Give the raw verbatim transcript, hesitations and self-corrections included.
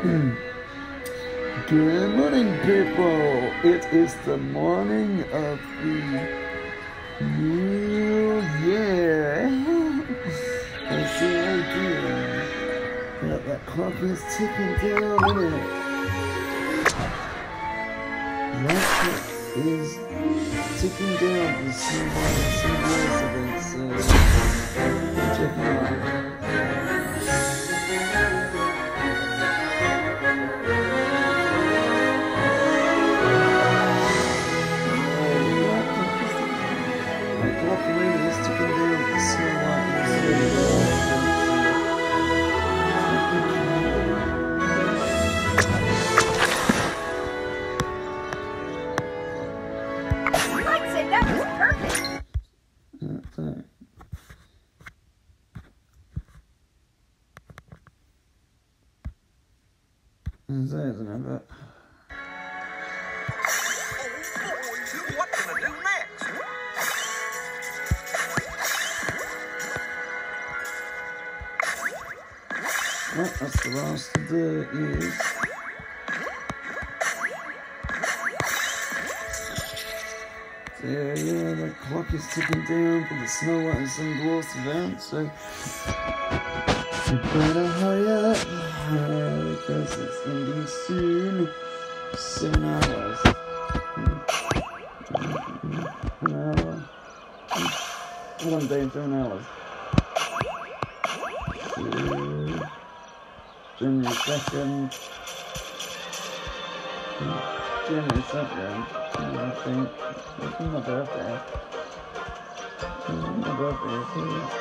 Good morning, people. It is the morning of the new year. I see again that that clock is ticking down, isn't it? That clock is ticking down to see why some residents uh, checking out. Is that, isn't it? But What can I do next? well, that's the last to do is so yeah, yeah, the clock is ticking down for the Snow White and Sunglass event, so you better hurry up uh, because it's ending soon. Seven hours. An hour. One day and seven hours. So, January second. January second, I think. It's my birthday. It's my birthday, so